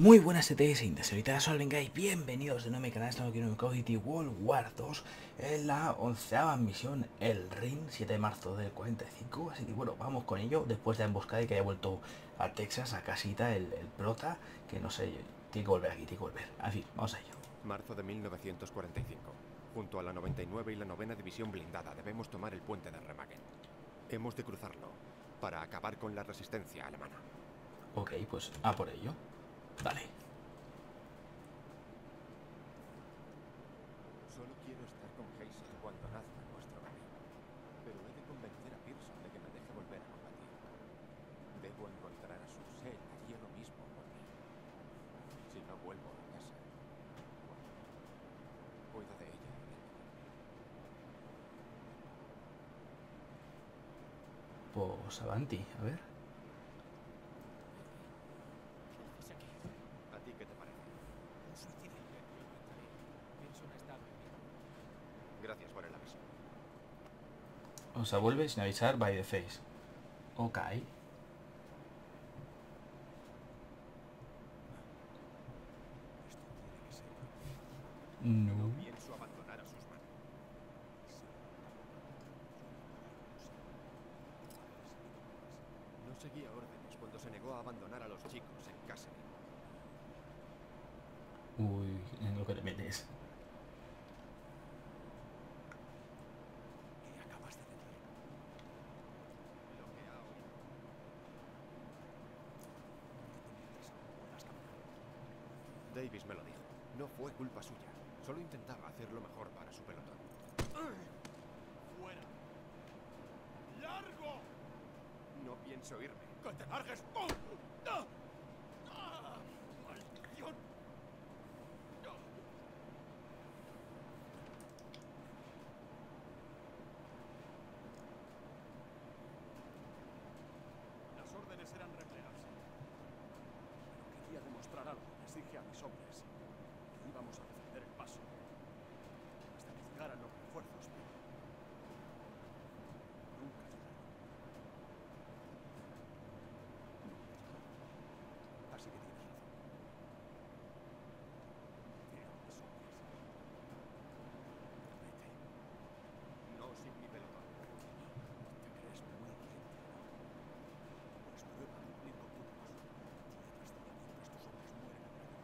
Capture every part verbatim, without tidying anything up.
Muy buenas T T S, Indesolitadas, soy vengáis, bienvenidos de nuevo a mi canal. Estamos aquí en un Call of Duty World War dos en la onceava misión, el Rin, siete de marzo del cuarenta y cinco. Así que bueno, vamos con ello, después de la emboscada y que haya vuelto a Texas, a casita, el, el prota, que no sé, tiene que volver aquí, tiene que volver. En fin, vamos a ello. Marzo de mil novecientos cuarenta y cinco. Junto a la noventa y nueve y la novena división blindada debemos tomar el puente de Remagen. Hemos de cruzarlo para acabar con la resistencia alemana. Ok, pues a por ello. Dale. Solo quiero estar con Hazel cuando nazca nuestro bebé. Pero he de convencer a Pearson de que me deje volver a combatir. Debo encontrar a Sursel haría lo mismo por mí. Si no vuelvo a casa, cuido de ella. Pues avanti, a ver. ¿A ti qué te parece? Un suicidio. Pearson ha estado en mí. Gracias por el aviso. O sea, vuelve sin avisar, by the face. Ok. No. No pienso abandonar a sus manos. No seguía órdenes cuando se negó a abandonar a los chicos en casa. Uy, en lo que te metes. ¿Qué acabas de decir? Lo que ha oído. Puedas caminar. Davis me lo dijo. No fue culpa suya. Solo intentaba hacer lo mejor para su pelotón. ¡Fuera! ¡Largo! No pienso irme. ¡Que te largues! ¡Oh! ¡Ah! ¡Ah! ¡Maldición! ¡Ah! Las órdenes eran replegarse. Pero quería demostrar algo. Les dije a mis hombres que íbamos a defender el paso hasta que llegaran los refuerzos, pero nunca llegaron. Así que tienes razón. Eran mis hombres. Vete. No sin mi pelotón. Te crees muy valiente, ¿no? Pues prueba a cumplir con tu trabajo. Tierras de mientras tus hombres mueren a pleno.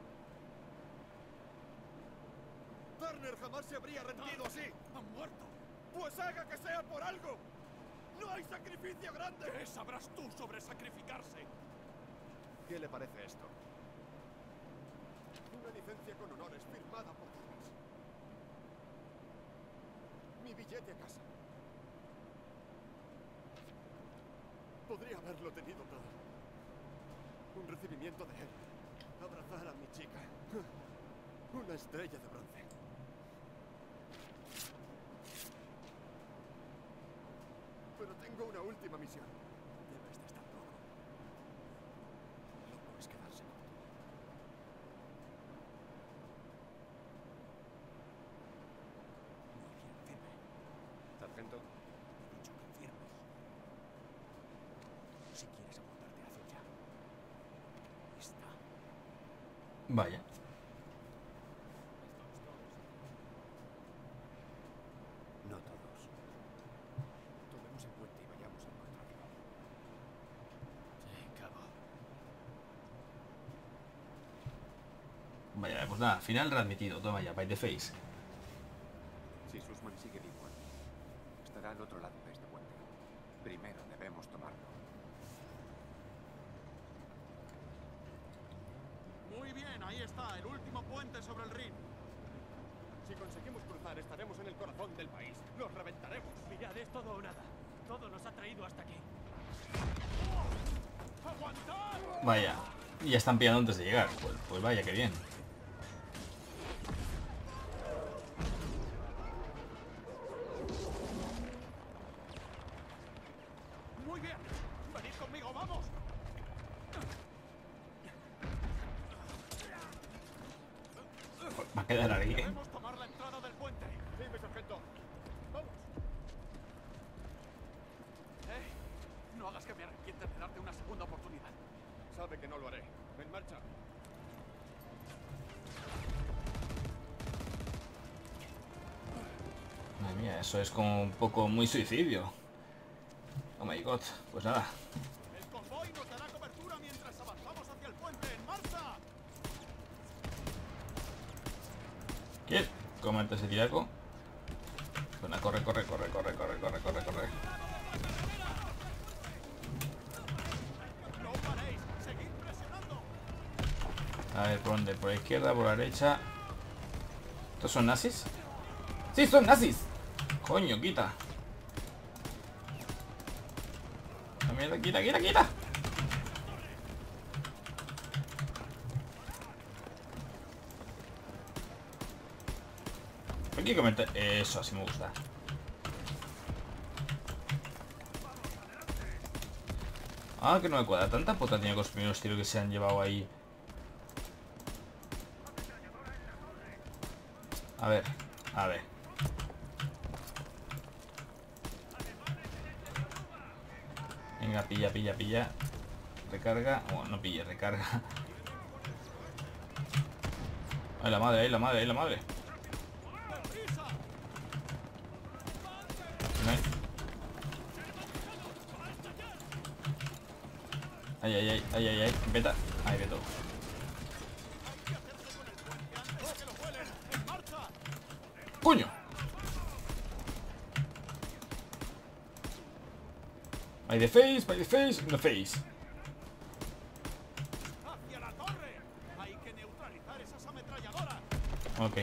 Turner jamás se habría rendido así. ¡Han muerto! Pues haga que sea por algo. No hay sacrificio grande. ¿Qué sabrás tú sobre sacrificarse? ¿Qué le parece esto? Una licencia con honores firmada por Davis. Mi billete a casa. Podría haberlo tenido todo. Un recibimiento de él. Abrazar a mi chica. Una estrella de bronce. Pero tengo una última misión. Debes de estar loco. Loco es quedarse corto. Muy bien, firme. Sargento, He dicho que firmes. Si quieres apuntarte hacia allá. Está. Vaya. no todos. Tomemos el puente y vayamos a encontrarlo. Sí, cabo. Vaya, pues nada, final readmitido. Toma ya, by the face. Si Sussman sigue vivo aquí, estará al otro lado de este puente. Primero debemos tomarlo. Muy bien, ahí está, el último puente sobre el Rin. Si conseguimos cruzar, estaremos en el corazón del país. ¡Los reventaremos! Mirad, es todo o nada. Todo nos ha traído hasta aquí. ¡Aguantad! Vaya. Y ya están pillando antes de llegar. Pues, pues vaya, que bien. Muy bien, venid conmigo, vamos. Va a quedar ahí, ¿eh? Debemos tomar la entrada del puente. Sí, mi sargento. ¡Vamos! Eh, no hagas que me arrepienta de darte una segunda oportunidad. Sabe que no lo haré. En marcha. mía, eso es como un poco muy suicidio. Oh my god, pues nada. El convoy nos dará cobertura mientras avanzamos hacia el puente. ¡En marcha! ¿Quieres comerte ese tiraco? Bueno, corre, corre, corre, corre, corre, corre, corre, corre. ¡No paréis! ¡Seguid presionando! A ver, ¿por dónde? ¿Por la izquierda? ¿Por la derecha? ¿Estos son nazis? ¡Sí, son nazis! Coño, quita. La mierda, quita, quita, quita. Hay que comentar. Eso, así me gusta. Ah, que no me cuadra. Tanta puta tiene con los primeros tiros que se han llevado ahí. A ver, a ver. Venga, pilla, pilla, pilla. Recarga. Bueno, no pilla, recarga. Ahí la madre, ahí la madre, ahí la madre. Ay, ay, ay, ay, ay, ay, veta. Ahí veto. ¡Coño! By the face, by the face, in the face. ¡Hacia la torre! Hay que neutralizar esas ametralladoras. Ok.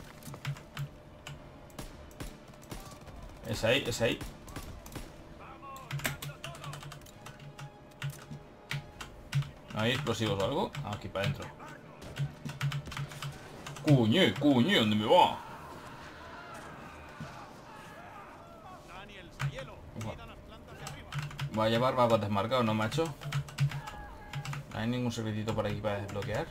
Es ahí, es ahí. ¿No hay explosivos o algo? Ah, aquí para adentro. Cuñe, cuñe, ¿dónde me va? Daniel, Sayelo, cuida las plantas de arriba. Va a llevar vagos desmarcados, ¿no, macho? No hay ningún secretito por aquí para desbloquear.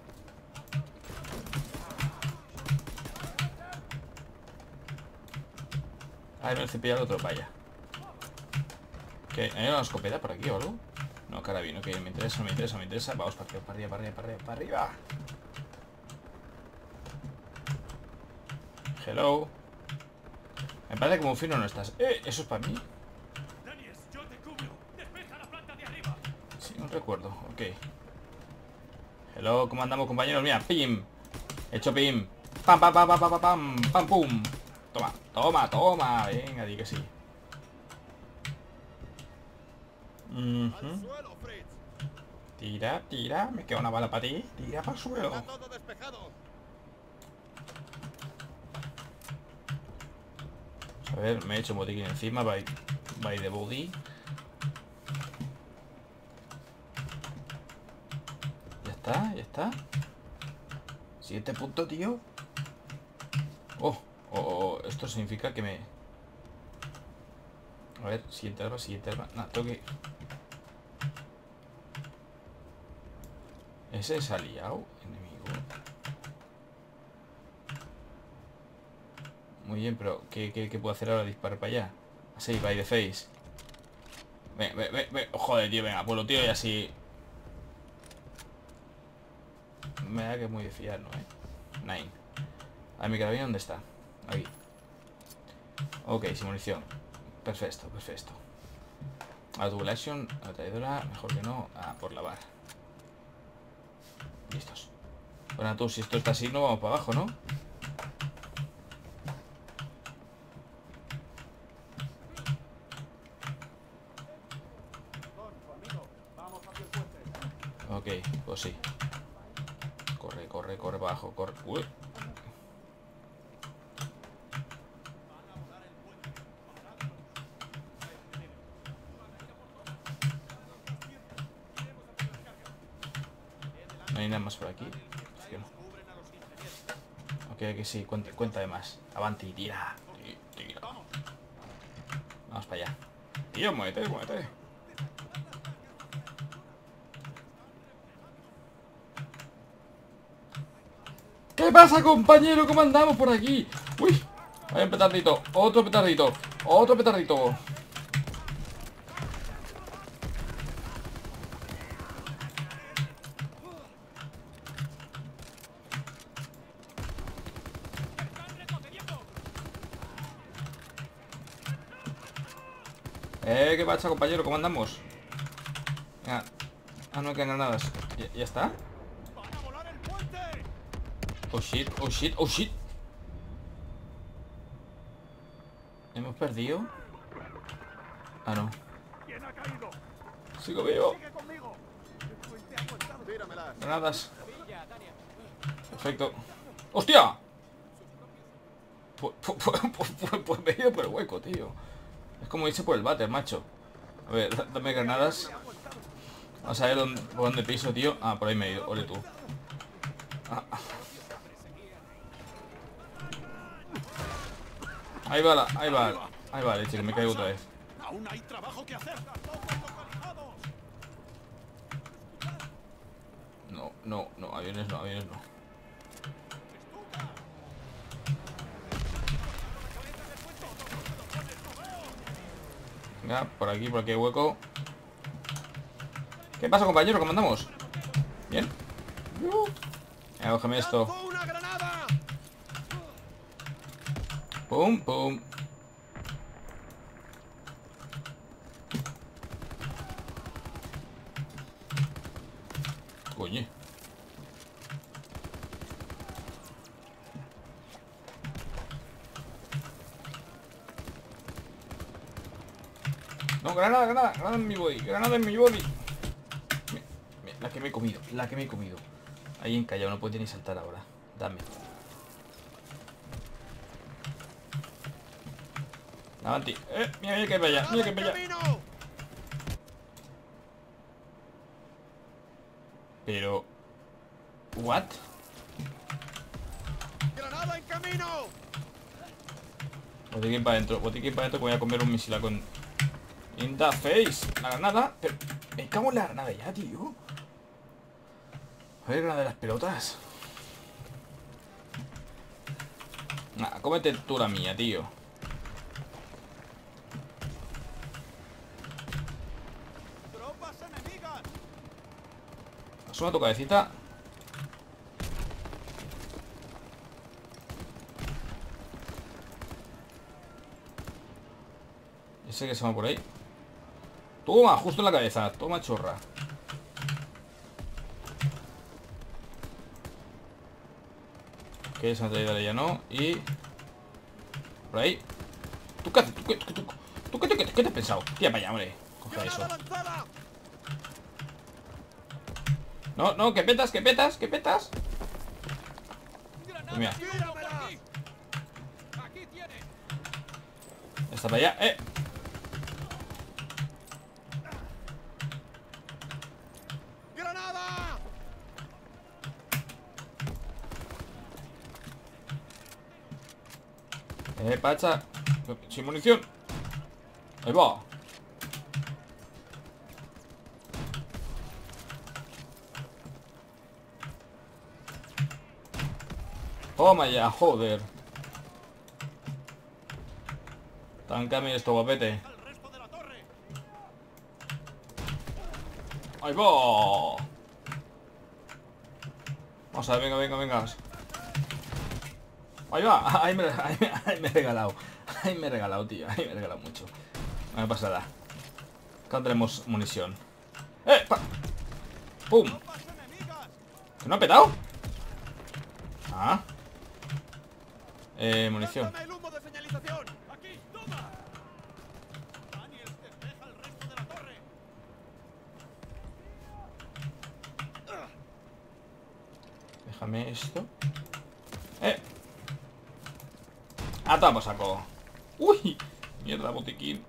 Ah, me he cepillado otro para allá. ¿Qué? ¿Hay una escopeta por aquí o algo? No, carabino, que me interesa, me interesa, me interesa. Vamos para arriba, para arriba, para arriba, para arriba, para arriba. Hello. Me parece que como fino no estás. Eh, ¿eso es para mí? Daniel, yo te cubro. Despeja la planta de arriba. Sí, no recuerdo, ok. Hello, ¿cómo andamos, compañeros? Mira, pim. Hecho pim. Pam, pam, pam, pam, pam, pam, pam, pum. Toma, toma, toma. Venga, di que sí. Al Ujú. suelo, Fritz. Tira, tira. Me queda una bala para ti. Tira para el suelo. Está todo despejado. A ver, me he hecho un botiquín encima. By, by the body. Ya está, ya está. Siguiente punto, tío. Oh, oh, oh, esto significa que me... A ver, siguiente arma, siguiente arma. No, tengo que... Ese es aliado, enemigo. Muy bien, pero ¿qué, qué, qué puedo hacer ahora? Disparar para allá. Así, by the face. Ven, ven, ven, ven. Oh, joder, tío, venga, pues lo tiro y así. Me da que es muy de fiar, ¿no? Eh? Nine. A ver, mi carabina, ¿dónde está? Aquí. Ok, sin munición. Perfecto, perfecto. Auto-action, la traidora, mejor que no. Ah, por lavar. Listos. Bueno, tú, si esto está así, no vamos para abajo, ¿no? Vamos hacia el puente. Ok, pues sí. Corre, corre, corre para abajo, corre. Uy. No hay nada más por aquí. Sí que no. Ok, que sí, cuenta, cuenta de más. Avanti, tira. Tira. Vamos para allá. Tío, muévete, muévete. ¿Qué pasa, compañero? ¿Cómo andamos por aquí? Uy, hay un petardito, otro petardito, otro petardito. Eh, ¿qué pasa, compañero? ¿Cómo andamos? Venga. Ah, no, que granadas. ¿Ya, ¿Ya está? ¡Van a volar el puente! Oh shit, oh shit, oh shit. ¿Hemos perdido? Ah, no. ¿Quién ha caído? Sigo vivo. Sigue conmigo. El puente ha aguantado. Tíramelas. Granadas. Perfecto. ¡Hostia! Pues, pues, pues, pues, pues me he ido por el hueco, tío. Es como irse por el váter, macho. A ver, da- dame granadas. Vamos a ver dónde, por dónde piso, tío. Ah, por ahí me he ido. Ole tú. Ah. Ahí va la, ahí va. Ahí va, leche, que me caigo otra vez. Aún hay trabajo que hacer. ¡Tampoco localizados! No, no, no, aviones no, aviones no. Venga, por aquí, por aquí hay hueco. ¿Qué pasa, compañero? ¿Cómo andamos? ¿Bien? Venga, cógeme esto. ¡Lanzo una granada! Pum, pum. Coño. No, granada, granada, granada en mi body, granada en mi body. Me- me- la que me he comido, la que me he comido. Ahí encallado, no puede ni saltar ahora. Dame. Avanti. Eh, mira, mira que hay para allá, mira que hay para allá. ¡Camino! Pero... ¿What? ¡Granada en camino! Botiquín para adentro, botiquín para adentro que voy a comer un misil con... In the face. La granada. Pero... Me cago en la granada ya, tío. A ver, granada de las pelotas. Nah, cómete tú la mía, tío. ¡Tropas enemigas! Asoma tu cabecita. Ese que se va por ahí. Toma, justo en la cabeza. Toma, chorra. Que esa traída ya no. Y... por ahí. ¿Tú qué haces? ¿Tú qué, tú, tú, tú, qué, tú qué- qué te has pensado? Tía, para allá, hombre. Coge eso. ¡Granada lanzada! No, no, que petas, que petas, que petas. Pues mira, ¡Tíramela! Aquí tiene. está para allá. Eh. ¡Granada! Eh, pacha. Sin munición. Ahí va. Toma ya, joder. Táncame esto, guapete. ¡Al resto de la torre! Ahí va. Vamos a ver, venga, venga, venga. Ahí va. Ahí me, ahí me, ahí me he regalado. Ahí me he regalado, tío. Ahí me he regalado mucho. No me pasa nada. Acá tenemos munición. ¡Eh! Pa. ¡Pum! ¡Tropas enemigas! ¿Que no ha petado? Ah. Eh, munición. ¡Lánzame el humo de señalización! Aquí, toma. ¡Daniels, despeja el resto de la torre! Déjame esto. ¡Eh! ¡Ah, toma, saco! ¡Uy! Mierda, botiquín.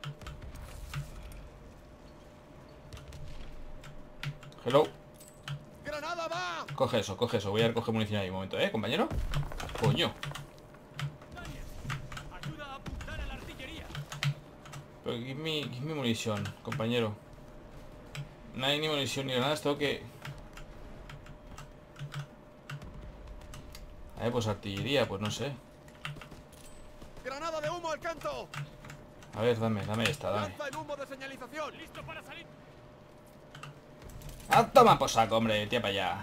Hello. ¡Granada va! Coge eso, coge eso. Voy a recoger munición ahí un momento, ¿eh, compañero? Coño. Ayuda a apuntar a la artillería. Pero give me, give me munición, compañero. No hay ni munición ni granadas, tengo que... A ver, pues artillería, pues no sé. ¡Granada de humo al canto! A ver, dame, dame esta, dame. ¡Lanza el humo de señalización! Listo para salir. ¡Ah, toma por saco, hombre! Tía para allá.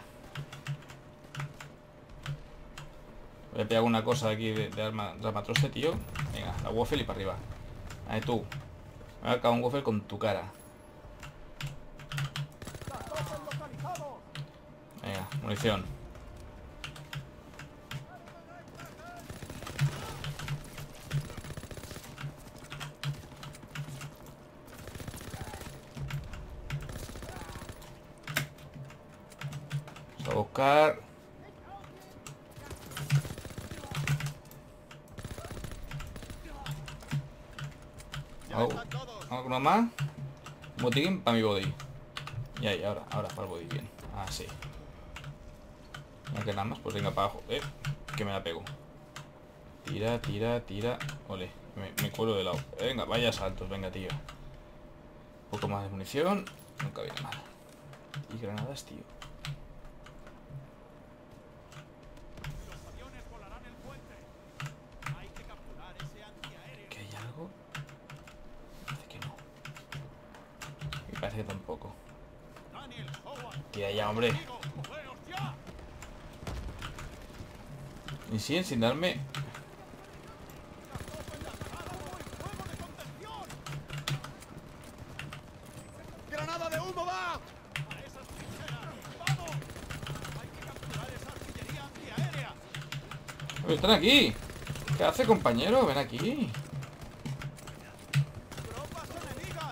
Voy a pegar una cosa de aquí de, de arma, de armatroste, tío. Venga, la waffle y para arriba. Ahí tú. Me va a acabar un waffle con tu cara. Venga, munición. Vamos a buscar. Oh, ¿alguno más? Un botiquín para mi body. Y ahí, ahora, ahora para el body bien. Así. No queda nada más, pues venga para abajo. Eh, que me la pego. Tira, tira, tira. Ole, me, me cuelo de lado. Venga, vaya saltos, venga, tío. Un poco más de munición. Nunca viene mal. Y granadas, tío. Los aviones volarán el puente. Hay que capturar ese antiaéreo. ¿Que hay algo? Parece que no. Me parece que tampoco. Daniel, Howard. Que haya, hombre. Amigo, moveos ya. Y siguen sin darme. ¡Granada de humo va! ¡A esas trincheras! ¡Vamos! Hay que capturar esa artillería antiaérea. ¡Están aquí! ¿Qué hace, compañero? Ven aquí. ¡Tropas enemigas!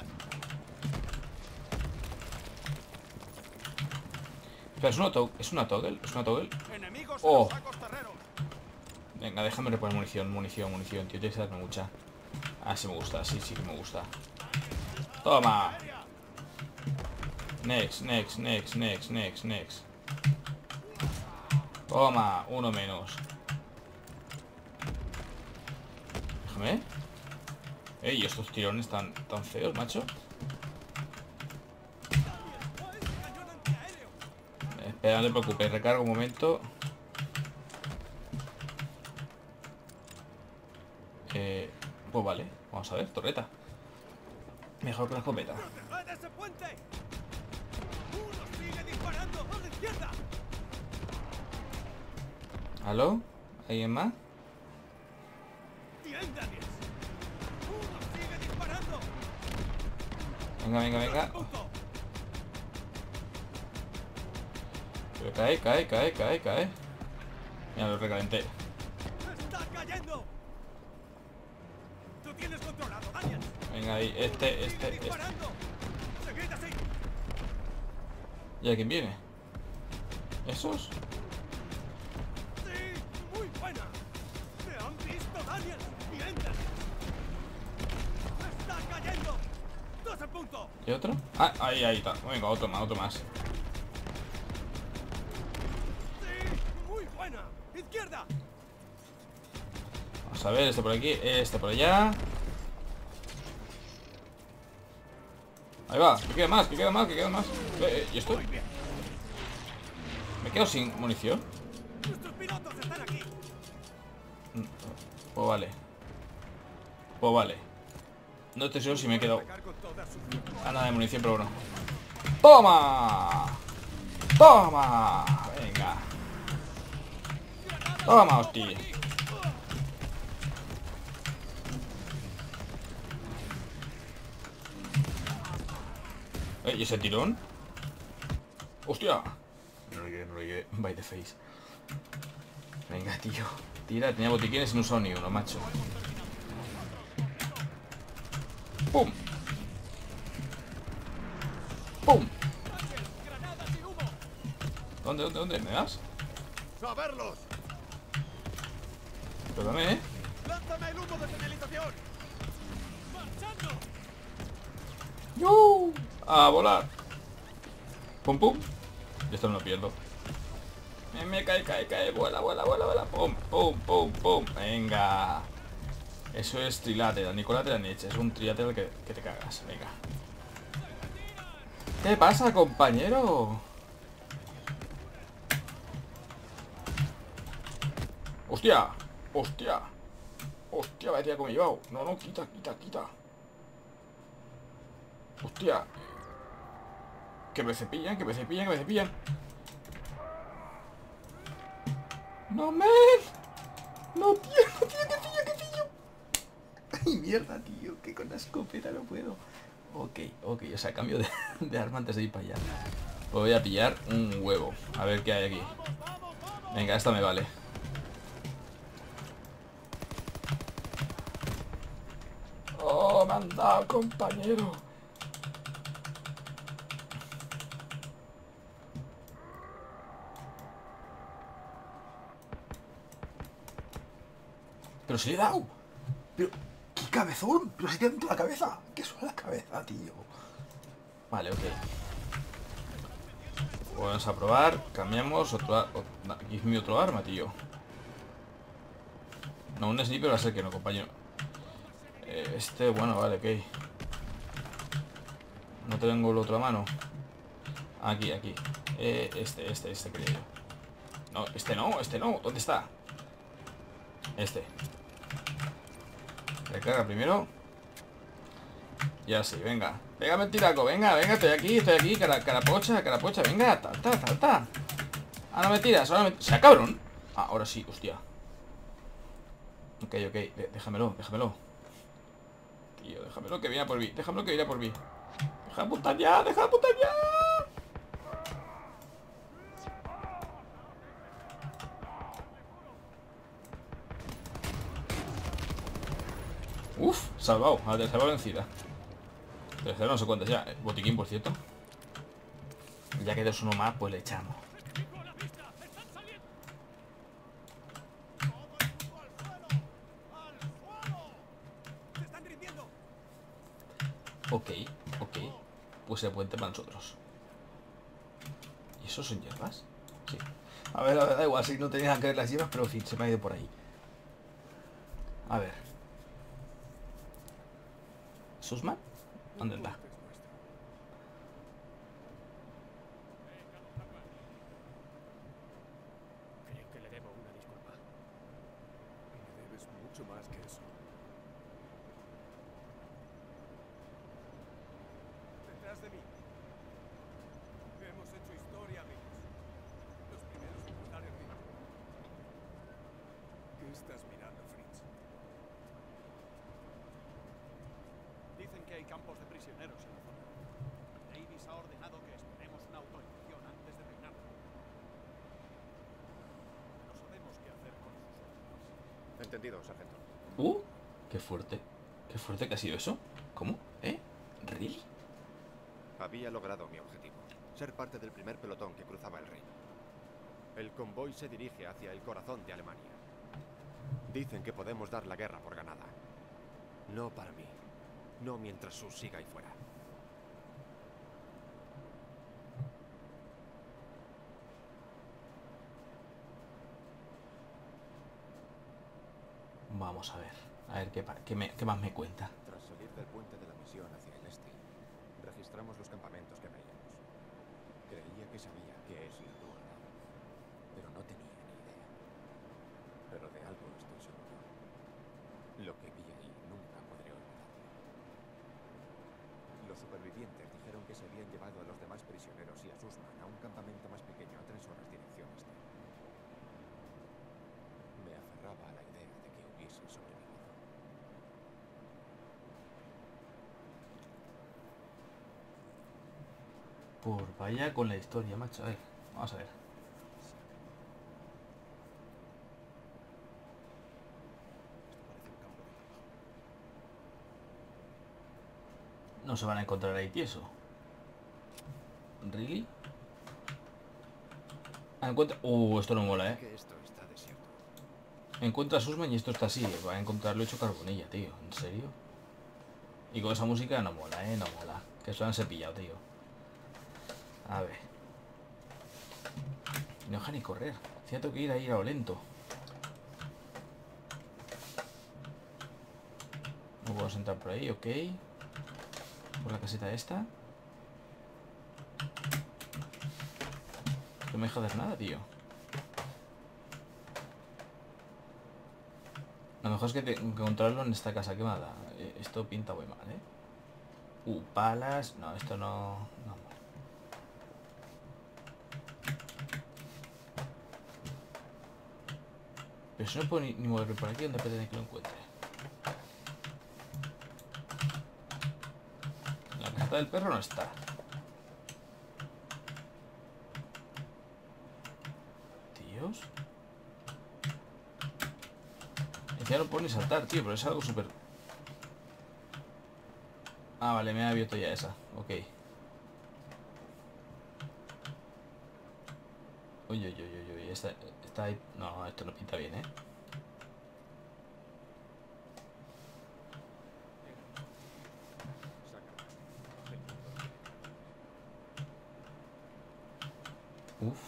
Espera, ¿es una, to ¿es una toggle? ¿Es una toggle? ¡Enemigos Oh. en los sacos terreros! Venga, déjame reponer munición, munición, munición, tío. Tienes que darme mucha. Ah, sí me gusta, sí, sí que me gusta. Toma. Next, next, next, next, next, next. Toma, uno menos. Déjame. Ey, estos tirones tan, tan feos, macho. ¡Cañón antiaéreo! Espera, no te preocupes, recargo un momento. Eh, pues vale, vamos a ver, torreta. Mejor que la escopeta. ¡Proteged ese puente! ¡Uno sigue disparando! ¡A la izquierda! ¿Aló? ¿Alguien más? ¡Bien, Daniel! ¡Uno sigue disparando! Venga, venga, venga. ¡Punto! Pero cae, cae, cae, cae, cae. Mira, lo recalenté. ¡Está cayendo! ¡Tú tienes controlado, Daniel! Venga, ahí, este, ¡Sigue este, este. disparando! ¡Seguid así! ¿Y a quién viene? ¿Esos? ¡Sí! ¡Muy buena! ¡Me han visto, Daniel! ¡Bien, Daniel! ¡Está cayendo! ¡Dos en punto! ¿Y otro? Ah, ahí, ahí está. Venga, otro más, otro más. ¡Sí! ¡Muy buena! ¡Izquierda! Vamos a ver, este por aquí, este por allá. Ahí va, que queda más, que queda más, que queda más. Eh, eh, ¿y esto? Muy bien. ¿Me quedo sin munición? ¡Nuestros pilotos están aquí! Pues vale. Pues vale. No estoy seguro si me he quedado Atacar con todas sus a nada de munición, pero bueno. ¡Toma! ¡Toma! Venga. Toma, hostia. Eh, ¿y ese tirón? ¡Hostia! No lo llegué, no lo llegué. By the face. Venga, tío. Tira, tenía botiquines y no usó ni uno, macho. ¡Pum! ¡Pum! granadas y humo. ¿Dónde, dónde, dónde? ¿Me das? ¡A verlos! Perdóname, ¿eh? ¡Lánzame el humo de señalización! ¡Marchando! ¡Yu! ¡A volar! ¡Pum, pum! Y esto no lo pierdo. Me, me cae, cae, cae. Vuela, vuela, vuela, vuela. ¡Pum, pum, pum, pum! ¡Venga! Eso es trilátera. Nicolátera Nietzsche. Es un trilátera que, que te cagas. Venga. ¿Qué pasa, compañero? ¡Hostia! ¡Hostia! ¡Hostia! Vaya como he llevado. No, no, quita, quita, quita. ¡Hostia! Que me cepillan, que me cepillan, que me cepillan. ¡No, men! ¡No, tío! ¡No, tío! ¡Que pillo, que pillo! ¡Ay, mierda, tío! Que con la escopeta no puedo. Ok, ok, o sea, cambio de, de arma antes de ir para allá. Pues voy a pillar un huevo. A ver qué hay aquí. Venga, esta me vale. ¡Oh, me han dado, compañero! ¡Pero si le he dado! ¡Pero qué cabezón! ¡Pero si te han dado la cabeza! ¡Qué suena la cabeza, tío! Vale, ok. Vamos a probar. Cambiamos otro... otro aquí es mi otro arma, tío. No, un sniper va a ser que no, compañero. Eh, este, bueno, vale, ok. No tengo el otro a mano. Aquí, aquí. Eh, este, este, este quería yo. No, este no, este no. ¿Dónde está? Este. Recarga primero. Y así, venga. Venga, mentiraco, venga, venga, estoy aquí, estoy aquí. Cara, carapocha, carapocha, venga, talta, talta. Ah, no me tiras, ahora me... ¡sea cabrón! Ah, ahora sí, hostia. Ok, ok, déjamelo, déjamelo. Tío, déjamelo que viene por mí, déjamelo que viene por mí. Deja de apuntar ya, deja de apuntar ya. Uf, salvado, a la tercera vencida. Tercera no sé cuántas ya. Botiquín, por cierto. Ya que dos uno más, pues le echamos. Ok, ok. Pues el puente para nosotros. ¿Y eso son hierbas? Sí. A ver, a ver, da igual, si no tenían que ver las hierbas, pero en fin, se me ha ido por ahí. A ver. ¿Susman? ¿Dónde está? Creo que le debo una disculpa. Me debes mucho más que eso. Detrás de mí. Hemos hecho historia, amigos. Los primeros en cruzar el río. ¿Qué estás mirando, Fritz? Dicen que hay campos de prisioneros en la zona. Davis ha ordenado que esperemos una autorización antes de reinar. No sabemos qué hacer con sus órdenes. Entendido, sargento. Uh, qué fuerte. Qué fuerte que ha sido eso. ¿Cómo? ¿Eh? ¿Really? Había logrado mi objetivo. Ser parte del primer pelotón que cruzaba el Rin. El convoy se dirige hacia el corazón de Alemania. Dicen que podemos dar la guerra por ganada. No para mí. No mientras Sus siga ahí fuera. Vamos a ver. A ver qué, pa- qué, me- qué más me cuenta. Tras salir del puente de la misión hacia el este, registramos los campamentos que veíamos. Creía que sabía qué es la crueldad, pero no tenía ni idea. Pero de algo estoy seguro. Lo que vi ahí nunca podré olvidarlo. Los supervivientes dijeron que se habían llevado a los demás prisioneros y a Sussman a un campamento más pequeño a tres horas dirección este. Me aferraba a la idea de que hubiese sobrevivido. Por vaya con la historia, macho. A ver, vamos a ver. Esto parece un campo de trabajo. No se van a encontrar ahí tieso. ¿Really? Ah, encuentra... Uh, esto no mola, eh. Que esto está desierto. Encuentra a Sussman y esto está así. Va a encontrarlo hecho carbonilla, tío. ¿En serio? Y con esa música no mola, eh. No mola. Que eso han cepillado, tío. A ver. No deja ni correr. Cierto que ir a ir a lo lento. No podemos entrar por ahí, ok. Por la caseta esta. No me deja hacer nada, tío. Lo mejor es que tengo que encontrarlo en esta casa quemada. Eh, Esto pinta muy mal, ¿eh? Uh, palas. No, esto no... no. Pero si no puedo ni, ni moverme por aquí, ¿dónde pretende que lo encuentre? puerta del perro no está. Tíos. Ya no puedo ni saltar, tío, pero es algo súper... Ah, vale, me ha abierto ya esa. Ok. Uy, uy, uy, uy, uy. Esta, está ahí... No, esto no pinta bien, ¿eh? Uf.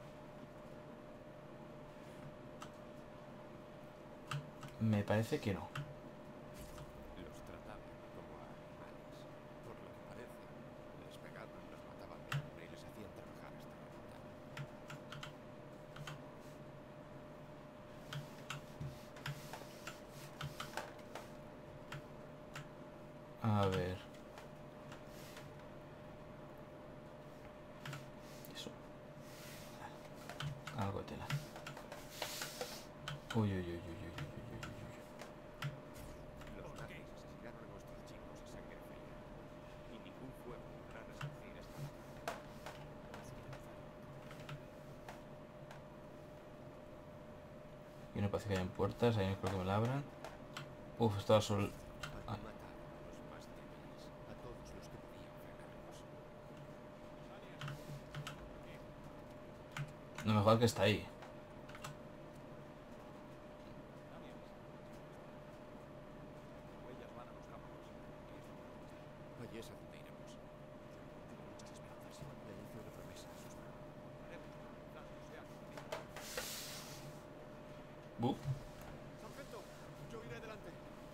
Me parece que no. Los trataban como a animales. Por lo que parece, les pegaban, los mataban de hambre y les hacían trabajar hasta reventar. A ver. Eso. Algo de tela. Uy, uy, uy, uy, uy, uy, uy, uy, uy. Los nazis asesinaron a nuestros chicos a sangre fría. Y ningún fuego podrá resarcir esta labor. Y no parece que hayan puertas, ahí no creo que me la abran. Uf, estaba solo... Ah. Mataron a los más débiles, a todos los que podían frenarnos. No me jodas que está ahí. Huellas van a los campos. Allí es a donde iremos. Tengo muchas esperanzas. Le hice una promesa a sus manos. Haremos que los sea conmigo. Buf. Sargento, yo iré delante.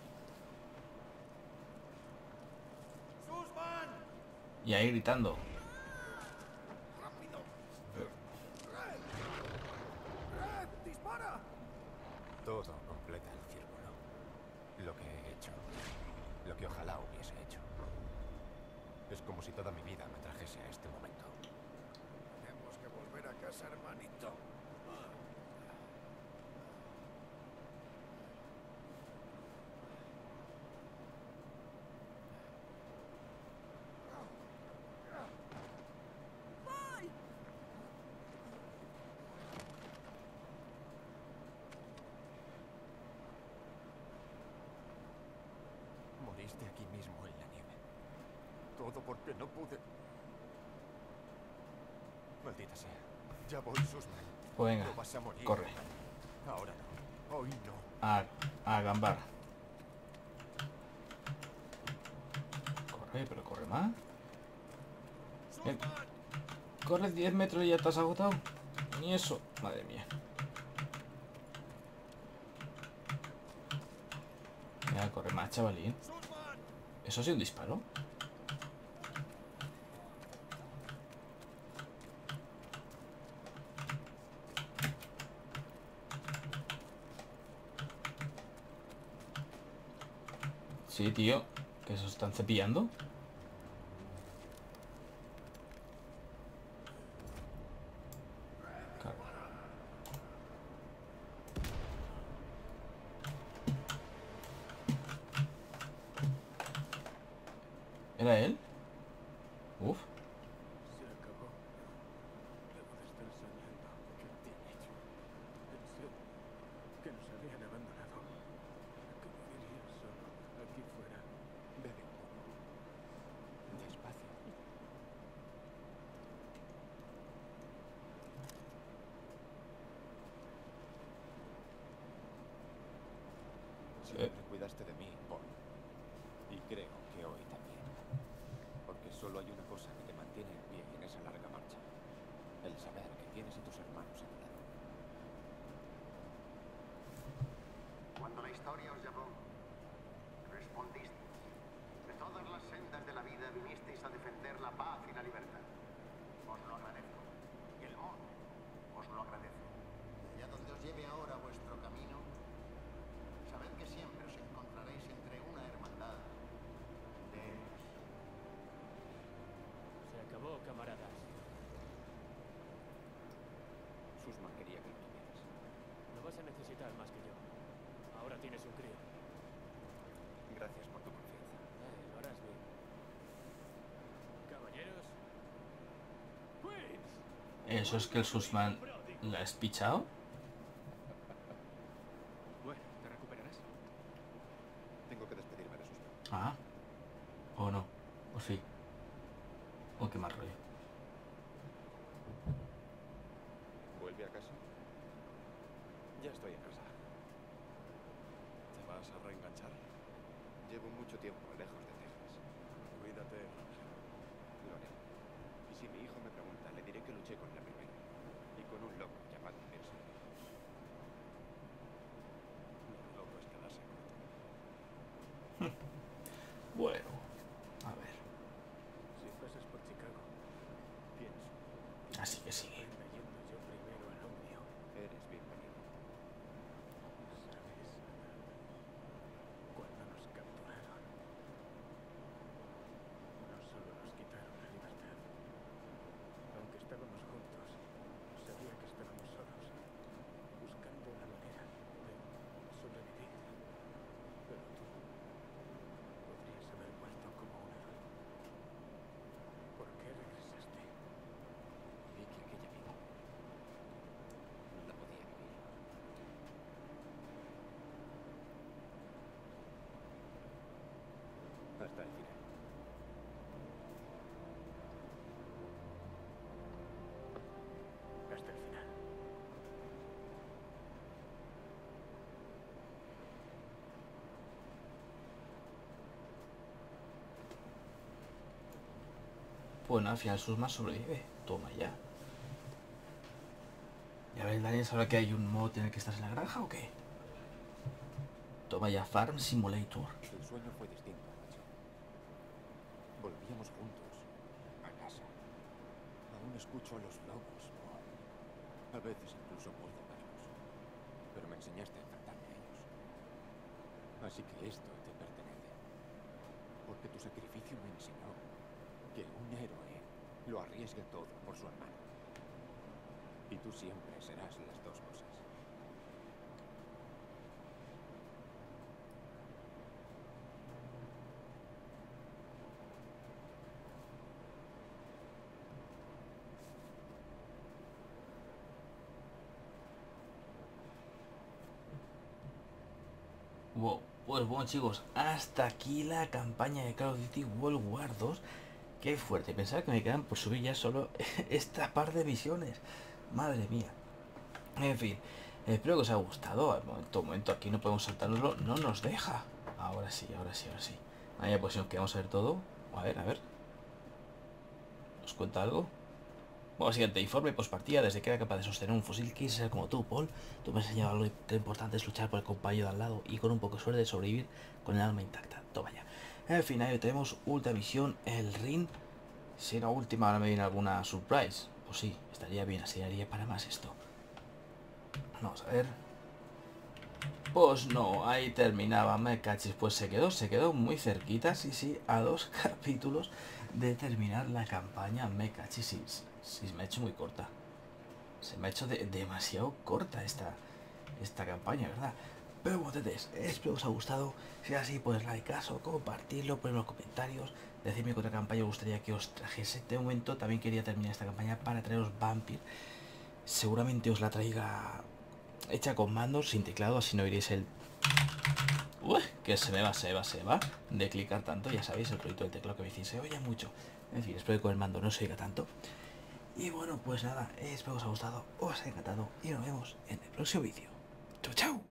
¡Sussman! Y ahí gritando. ¡Rápido! ¡Red! ¡Red! ¡Dispara! Todo completa el círculo. Lo que he hecho. Lo que ojalá hubiese hecho. Es como si toda mi vida me trajese a este momento. Tenemos que volver a casa, hermanito. Moriste aquí mismo en la nieve. Todo porque no pude. Maldita sea. Ya voy, Sussman. Pues venga, No vas a morir. corre. Ahora no. Hoy no. A, a gambar. Corre, pero corre más. Eh, ¡Sussman! corre diez metros y ya te has agotado. Ni eso. Madre mía. Venga, corre más, chavalín. ¡Sussman! ¿Eso ha sido un disparo? Sí, tío. Que se están cepillando. Claro. ¿Era él? Uf. Se acabó. Debo de estar soñando. ¿Qué tiene hecho? Pensé que nos habían abandonado. Que viviría solo aquí fuera. Bebe un poco. Despacio. Siempre cuidaste de mí, Paul. Y creo que hoy también. Porque solo hay una cosa que te mantiene en pie en esa larga marcha. El saber que tienes a tus hermanos a tu lado. Cuando la historia os llamó, respondisteis. De todas las sendas de la vida vinisteis a defender la paz y la libertad. Os lo agradezco. Y el mundo os lo agradece. Y allá donde os lleve ahora vuestro camino, sabed que siempre os encontraréis entre una hermandad de héroes. Se acabó, camaradas. Sussman quería que lo tuvieras. Lo vas a necesitar más que yo. Ahora tienes un crío. Gracias por tu confianza. Eh, lo harás bien. ¿Eso es que el Sussman la has pichado? Bueno, ¿te recuperarás? Tengo que despedirme de sus... Ah. O no. O sí. O qué mal rollo. ¿Vuelve a casa? Ya estoy en casa. ¿Te vas a reenganchar? Llevo mucho tiempo lejos de Texas. Cuídate. Lo haré. Y si mi hijo me pregunta, le diré que luché con la primera. Y con un loco llamado Pearson. Lo loco es quedarse corto. Bueno. A ver. Si fueses por Chicago, pienso. Así que sigue. Irme yendo yo primero al Omnio. Eres bienvenido. ¿Sabes? Cuando nos capturaron, no solo nos quitaron la libertad. Aunque estábamos juntos, sabía que estábamos solos, buscando una manera de sobrevivir. Pero tú podrías haber muerto como un héroe. ¿Por qué regresaste? Vi que aquella vida no la podía vivir. Hasta el final. Hasta el final. Bueno, al final Sussman sobrevive. Toma ya. Y a ver, Daniel, ¿sabe que hay un modo en el que estás en la granja o qué? Toma ya, Farm Simulator. El sueño fue distinto, macho. Volvíamos juntos a casa. Aún escucho a los lobos. A veces incluso puedo verlos. Pero me enseñaste a enfrentarme a ellos. Así que esto te pertenece. Porque tu sacrificio me enseñó que un héroe lo arriesga todo por su hermano. Y tú siempre serás las dos cosas. Wow. Pues bueno, chicos, hasta aquí la campaña de Call of Duty World War dos. Qué fuerte, pensaba que me quedan por subir ya solo esta par de misiones. Madre mía. En fin, espero que os haya gustado. Al momento, momento aquí no podemos saltárnoslo, no nos deja. Ahora sí, ahora sí, ahora sí. Vaya, pues si nos quedamos a ver todo. A ver, a ver. ¿Nos cuenta algo? Bueno, siguiente informe postpartida. Desde que era capaz de sostener un fusil, quise ser como tú, Paul. Tú me has enseñado algo que importante es luchar por el compañero de al lado y con un poco de suerte de sobrevivir con el alma intacta. Toma ya. En fin, ahí tenemos última misión, el Ring. Si la última ahora me viene alguna surprise. Pues sí, estaría bien, así haría para más esto. Vamos a ver. Pues no, ahí terminaba, me cachis. Pues se quedó, se quedó muy cerquita, sí, sí, a dos capítulos de terminar la campaña. Me cachis, sí, sí, sí, me ha hecho muy corta. Se me ha hecho de, demasiado corta esta, esta campaña, ¿verdad? Pero bueno, tetes, espero que os haya gustado. Si es así, pues like, caso, compartirlo, poner en los comentarios, decidme qué otra campaña os gustaría que os trajese. De momento también quería terminar esta campaña para traeros Vampire. Seguramente os la traiga hecha con mandos, sin teclado, así no iréis el... Uy, que se me va, se va, se va de clicar tanto, ya sabéis, el proyecto del teclado que me decís, se oye mucho. En fin, espero que con el mando no se oiga tanto. Y bueno, pues nada, espero que os haya gustado, os haya encantado y nos vemos en el próximo vídeo. ¡Chao, chao!